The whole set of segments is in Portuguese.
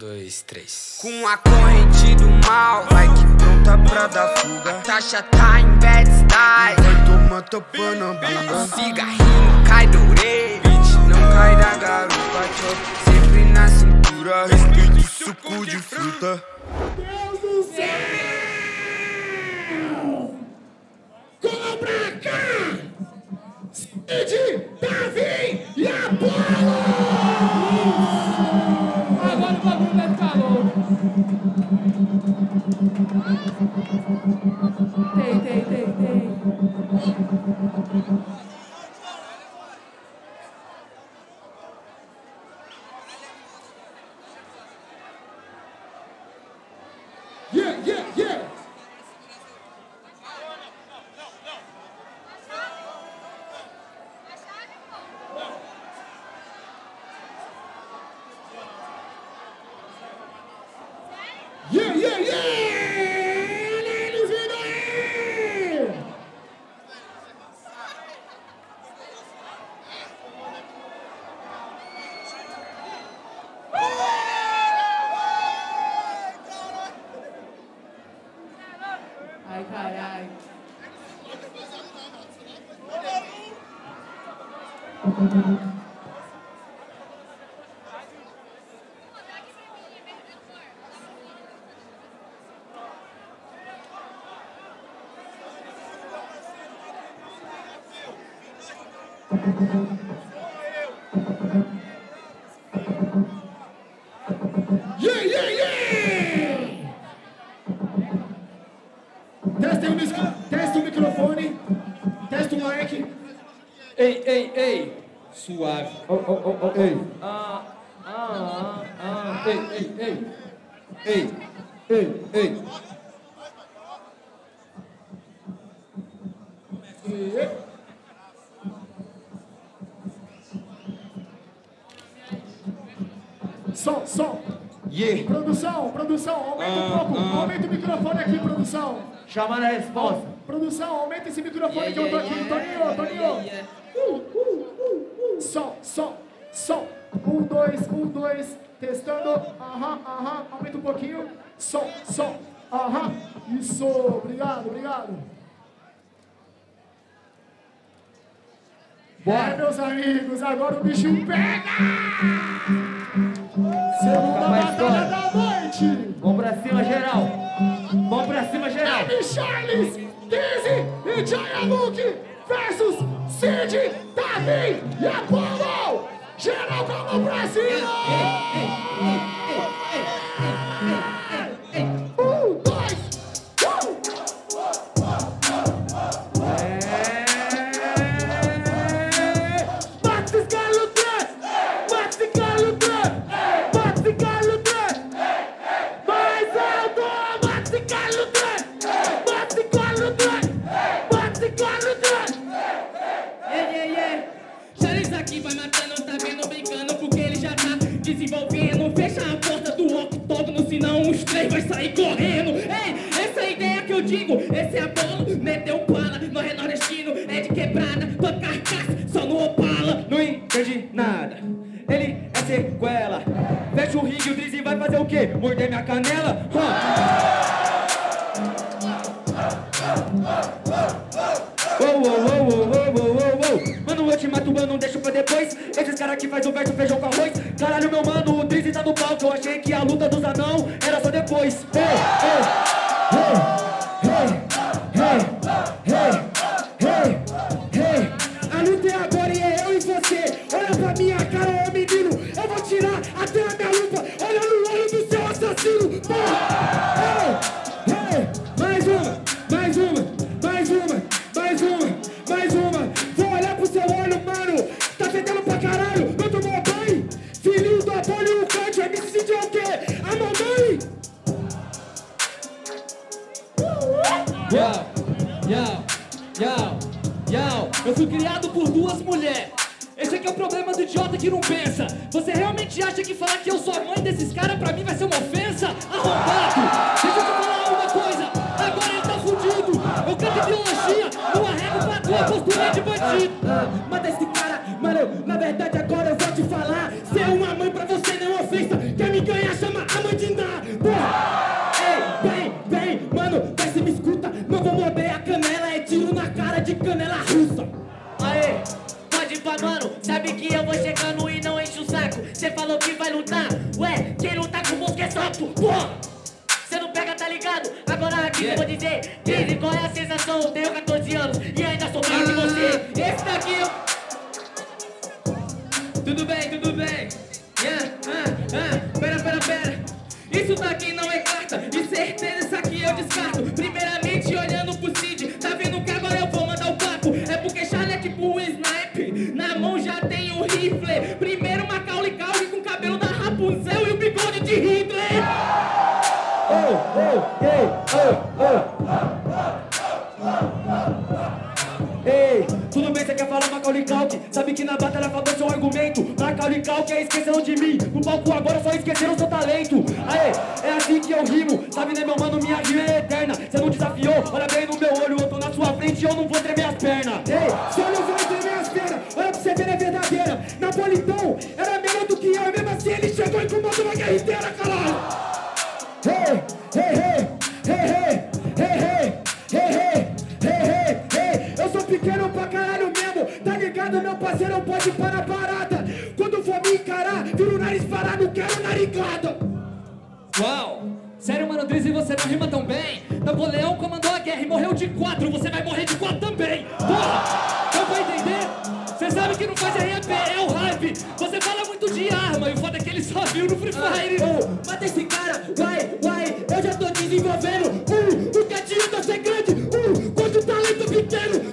dois, três. Com a corrente do mal, vai que pronta pra dar fuga. A taxa tá em bad style, vai tomar tapa na bunda. O cigarrinho cai do orelha, bitch não cai da garupa. Chop sempre na cintura, respeito o suco de fruta. Deus do céu! Cobra K! Cid, Davi e Apolo! Agora o bagulho vai ficar louco. Tem. Yeah! Eles vindo aí! Ai, carai. Yeah! Testa o microfone. Testa o mic. Ei, suave. Ei. Ei. Som. Yeah. Produção, aumenta um pouco. Aumenta o microfone aqui, produção. Chamar a resposta. Produção, aumenta esse microfone que eu tô aqui. Toninho. Som. 1, 2. Testando. Aham. Aumenta um pouquinho. Som. Aham. Isso. Obrigado. Bora. Meus amigos, agora o bicho pega! Segunda batalha da noite! Vamos pra cima, geral! M. Charles, Dizzy e Jaya Luke versus Cid, Davi e Apolo! Geral com a mão pra cima! 1, 2, Charles aqui vai matando, tá vendo, brincando, porque ele já tá desenvolvendo. Fecha a porta do octógono, senão os três vai sair correndo. Ei, essa é a ideia que eu digo, esse é Apolo, meteu bala, nós é nordestino, é de quebrada, tua carcaça, só no Opala. Não entendi nada. Ele é sequela. Fecha o ringue, o Drizzy vai fazer o quê? Morder minha canela? Mano, eu te mato, eu não deixo pra depois. Esses caras que faz o verso feijão com arroz. Caralho, meu mano, o Drizzy tá no palco. Eu achei que a luta dos anão era só depois. A luta é agora e é eu e você. Olha pra minha cara, ô menino. Eu vou tirar até a minha lupa. Olha no olho do seu assassino. Mais uma. Vou olhar pro seu olho, mano. Tá fedendo pra caralho. Não tomou banho? Filhinho do Apolo e o Cante. MC Cid é o quê? A mamãe? Eu fui criado por duas mulheres. Esse aqui é o problema do idiota que não pensa. Você realmente acha que falar que eu sou a mãe desses caras pra mim vai ser uma ofensa? Arrombado! Deixa eu te falar uma coisa. Agora ele tá fudido. Eu canto ideologia, não arrego pra tua postura de bandido. Mata esse cara, mano. Na verdade agora eu vou te falar. Ser uma mãe pra você não é ofensa. Quer me ganhar, chama a gosto, porra. Cê não pega, tá ligado? Agora aqui eu vou dizer, Dizzy, qual é a sensação? Eu tenho 14 anos e ainda sou mais de você. Esse daqui eu... Tudo bem, tudo bem. Pera. Isso daqui não é carta, e certeza isso aqui eu descarto. Primeiramente olhando pro Cid, tá vendo que agora eu vou mandar o papo. É porque Charlie é tipo um sniper, na mão já tem um rifle. Primeiro Macaulay Culkin com o cabelo da Rapunzel e o bigode de Hitler. Ei, tudo bem, você quer falar Macaulay Culkin? Sabe que na batalha faltou seu argumento. Macaulay Culkin é esqueceram de mim. No palco agora só esqueceram seu talento. Aê, é assim que eu rimo. Sabe, né, meu mano, minha rima é eterna. Cê não desafiou, olha bem no meu olho. Eu tô na sua frente e eu não vou tremer as pernas. Ei, só não vai tremer as pernas. Olha pra você ver, é verdadeira. Napolitão era melhor do que eu. E mesmo assim ele chegou e comandou uma guerra inteira, caralho. Eu sou pequeno pra caralho mesmo, tá ligado, meu parceiro, não pode parar parada. Quando for me encarar, vira o nariz parar, não quero narigada. Uau! Sério, mano, Drizzy, você não rima tão bem. Napoleão comandou a guerra e morreu de 4, você vai morrer de 4 também. Porra! Dá pra entender? Você sabe que não faz RAP, é o hype. Você fala muito de arma e o foda é que ele só viu no Free Fire. Mata esse cara, vai, eu já tô desenvolvendo. O gatinho tá segredo, quanto talento pequeno.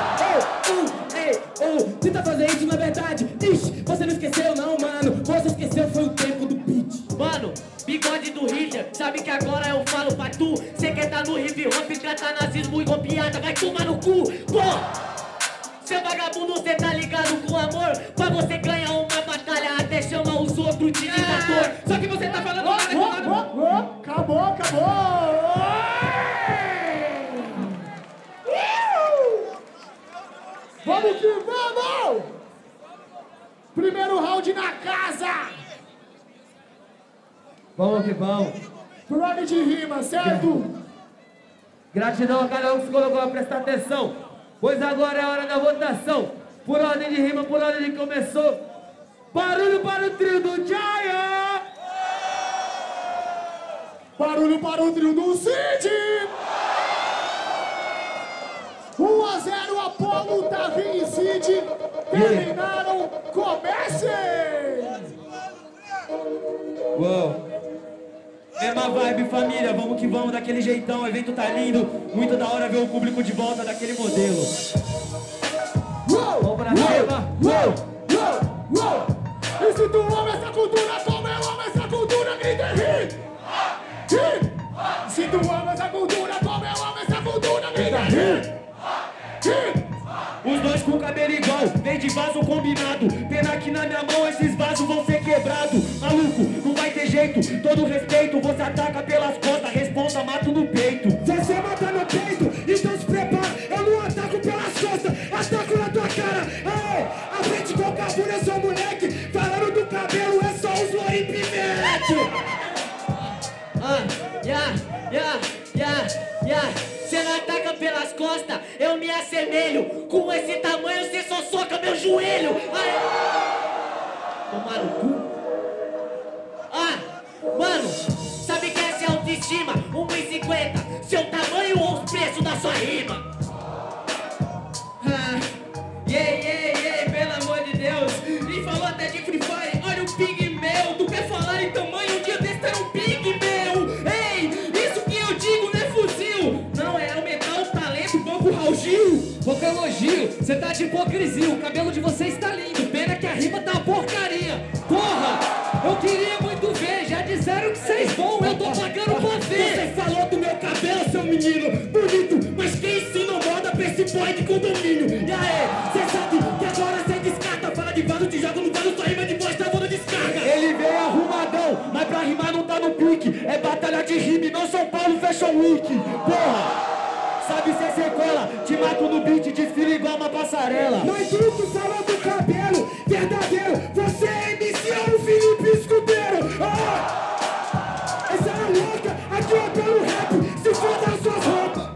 Tenta fazer isso na verdade. Ixi, você não esqueceu não, mano. Você esqueceu, foi o tempo do beat. Mano, bigode do Hitler, sabe que agora eu falo pra tu. Cê quer tá no hip hop, trata nazismo e piada, vai tomar no cu, pô! Seu vagabundo, cê tá ligado com amor? Pra você ganhar uma batalha, até chama os outros de ditador. Só que você tá falando nada com nada. Acabou. Vamos que vamos! Primeiro round na casa! Vamos que vamos. Por ordem de rima, certo? Gratidão a cada um que se colocou a prestar atenção, pois agora é a hora da votação. Por ordem de rima, por ordem de começou. Barulho para o trio do Giant! Barulho para o trio do Cid! 1-0, Apolo, Tavinho e Cid. Terminaram, comecem! Uou! Mesma vibe, família, vamos que vamos, daquele jeitão. O evento tá lindo, muito da hora ver o público de volta daquele modelo. Vamos pra cima! E se tu ama essa cultura, como eu amo essa cultura, grita hit! Se tu ama essa cultura, como eu amo essa cultura, grita hit! Os dois com cabelo igual, vem de vaso combinado. Pena que na minha mão esses vasos vão ser quebrados. Maluco, não vai ter jeito, todo respeito. Você ataca pelas costas, responda, mato no peito. Você mata no peito, então se prepara. Eu não ataco pelas costas, ataco na tua cara. Aê, a frente com o cabelo, eu sou moleque. Falando do cabelo, é só os lorim pimete. Cê não ataca pelas costas, eu me assemelho. Com esse tamanho cê só soca meu joelho. Tomar no cu. Mano, sabe que essa é autoestima? 1,50, seu tamanho ou os preços da sua rima? Pelo amor de Deus. E falou até de Free Fire, olha o pigmeu. Tu quer falar em tamanho, um dia desse era um pigmeu. Ei, isso que eu digo não é fuzil. Não, é aumentar o talento, banco Raul Gil. Pouco elogio, você tá de hipocrisia. O cabelo de vocês tá lindo, pena que a rima tá uma porcaria. Porra, eu queria muito ver, já disseram que vocês vão, eu tô pagando pra ver. Você falou do meu cabelo, seu menino, bonito, mas quem ensina moda pra esse boy de condomínio? E aí, cê sabe que agora cê descarta, fala de vaso, te joga no vaso, sua rima de bosta, vou no descarga. Ele veio arrumadão, mas pra rimar não tá no pique. É batalha de rima e não São Paulo Fashion Week. Porra! Sabe se é sequela, te mato no beat, desfila igual uma passarela. Mas tu falou do cabelo, verdadeiro, você é MC ou Felipe Escudeiro? Essa é louca, aqui é pelo rap, se foda as suas roupas.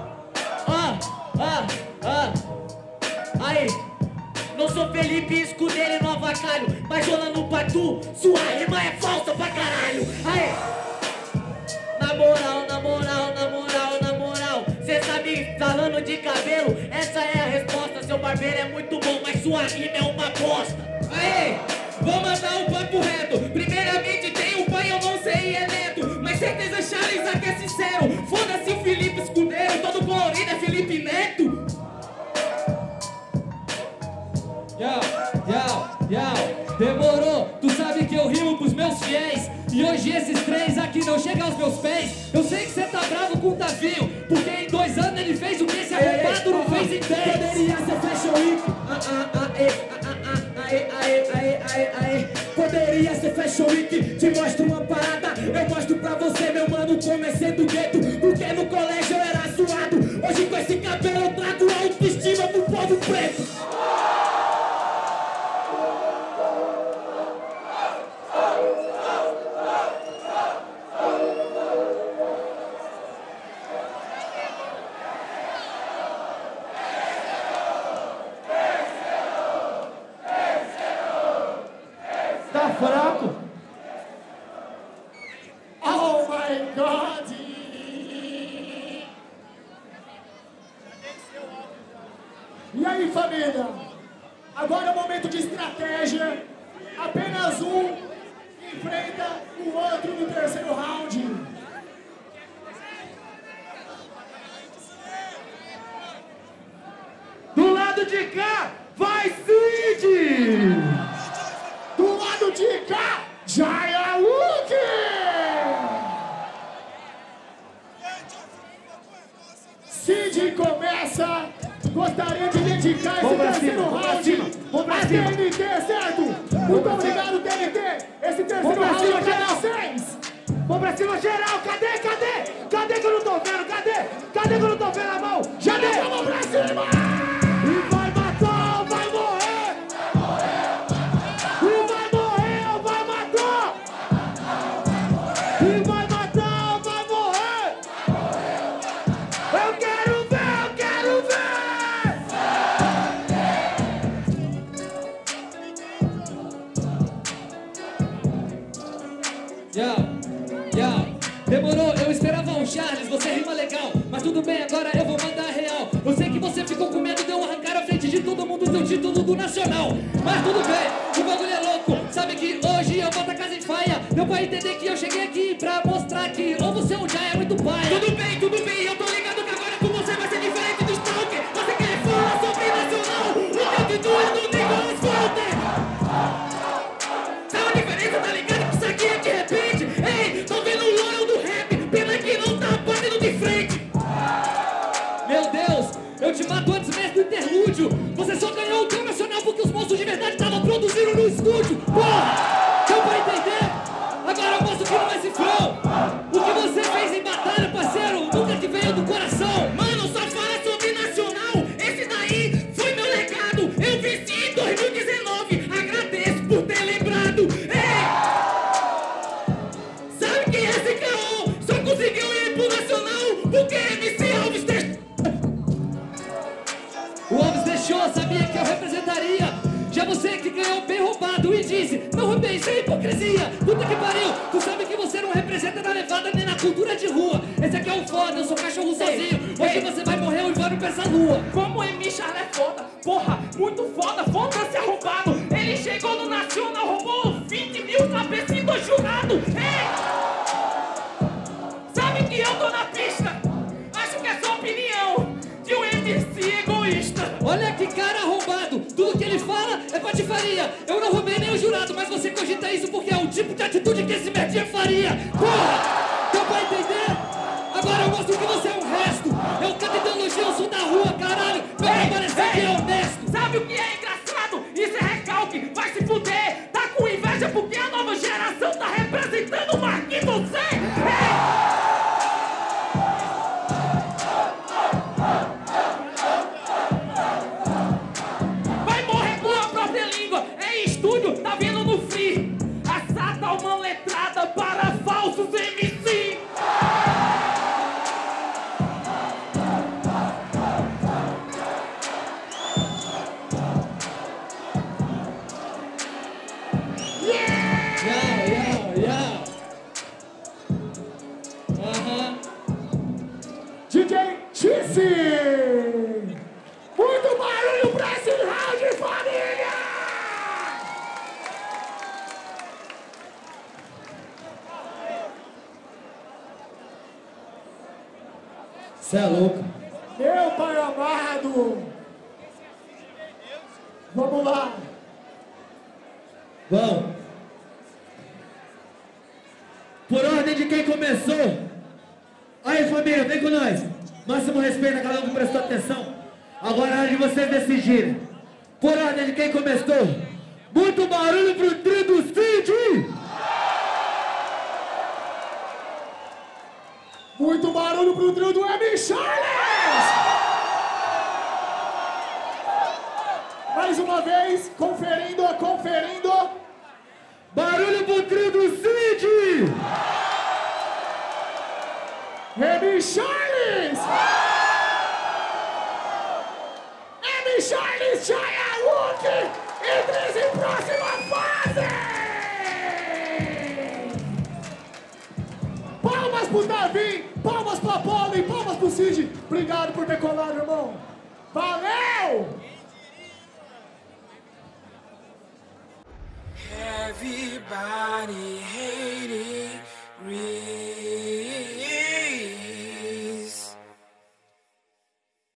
Aí, não sou Felipe Escudeiro e não avacalho, mas rolando pra tu, sua rima é falsa pra caralho. Aí, falando de cabelo, essa é a resposta. Seu barbeiro é muito bom, mas sua rima é uma bosta. Aê, vou mandar um papo reto. Primeiramente tem um pai, eu não sei, é neto. Mas certeza Charles aqui é sincero. Foda-se o Felipe Escudeiro, todo colorido é Felipe Neto. Demorou, tu sabe que eu rimo pros meus fiéis. E hoje esses três aqui não chegam aos meus pés. Eu sei que cê tá bravo com o Davinho, porque em 2 anos ele fez o que esse arrombado não fez em 10. Poderia ser Fashion Week. Poderia ser Fashion Week. Te mostro uma parada, eu mostro pra você, meu mano, como é ser do gueto. Porque no colégio eu era suado. Hoje com esse cabelo eu trago autoestima pro povo preto. Tá fraco? Oh my God! E aí, família? Agora é o momento de estratégia. Apenas um enfrenta o outro no terceiro round. Do lado de cá, vai Cid! Do lado de cá, Jaya Luke! Cid começa. Gostaria de dedicar esse terceiro round a TNT, certo? Muito obrigado, TNT! Esse terceiro round é para vocês! Vamos pra cima, geral! Cadê? Cadê que eu não tô vendo? Cadê que eu não tô vendo a mão? Já deixa a mão pra cima! E vai matar ou vai morrer? E vai morrer ou vai matar? E vai matar ou vai morrer? Eu quero ver! Demorou, eu esperava um Charles, você rima legal. Mas tudo bem, agora eu vou mandar real. Eu sei que você ficou com medo de eu arrancar à frente de todo mundo teu título do Nacional. Mas tudo bem, o bagulho é louco. Sabe que hoje eu boto a casa em faia. Deu pra entender que eu cheguei aqui pra mostrar que ou você ou já é muito paia. Tudo bem, eu tô ligado que agora com você vai ser diferente do Stalker. Você quer falar sobre Nacional? O teu título é do Nicolas Walter. Sabe a diferença, tá ligado? Que isso aqui é de repente. Ei, tô vendo o Loyal do rap. Pena que não tá batendo de frente. Meu Deus, eu te mato antes mesmo do interlúdio. Você só ganhou o teu Nacional porque os monstros de verdade estavam produzindo no estúdio. Porra, deu pra entender? Agora eu mostro que não é cifrão. O que você fez em batalha, parceiro, nunca que veio do coração. Mano, só fala sobre Nacional. Esse daí foi meu legado. Eu venci em 2019. Agradeço por ter lembrado. Ei! Sabe quem é esse caô? Só conseguiu ir pro Nacional porque MC Alves deixou. O Alves deixou, sabia que eu representaria. Já você que ganhou bem roubado e disse, não roubei, isso é hipocrisia. Puta que pariu, tu sabe que você não representa na levada nem na cultura de rua. Esse aqui é o foda, eu sou cachorro sozinho. Hoje você vai morrer uivando pra essa lua. Como o MC Charles é foda, porra, muito foda, foda-se arrombado. Ele chegou no Nacional, roubou 20 mil cabeças do jurado. Ei! Sabe que eu tô na pista? Acho que é só opinião de um MC egoísta. Olha que cara arrombado, tudo que ele fala é patifaria. Eu não roubei nem o jurado, mas você cogita isso porque é o tipo de atitude que esse merdinha faria. Porra, deu pra entender? Agora eu mostro que você é um resto. Eu canto ideologia, eu sou da rua, caralho. Meu trabalho é ser honesto. Sabe o que é engraçado? Isso é recalque, vai se fuder. Tá com inveja porque a nova geração tá representando mais que você. Ei! Tá vendo no free? A Sata uma letrada para falsos MC. Cê é louco. Meu pai amado. Vamos lá. Bom. Por ordem de quem começou. Aí, família, vem com nós. Máximo respeito a cada um que prestou atenção. Agora é hora de vocês decidirem. Por ordem de quem começou. Muito barulho pro trio do Cid! Muito barulho pro trio do M. Charles! Mais uma vez, conferindo. Barulho pro trio do Cid! M. Charles! M. Charles, Jaya Luke e Drizzy em próxima fase! Palmas pro Davi, palmas pra Paula e palmas pro Cid. Obrigado por ter colado, irmão.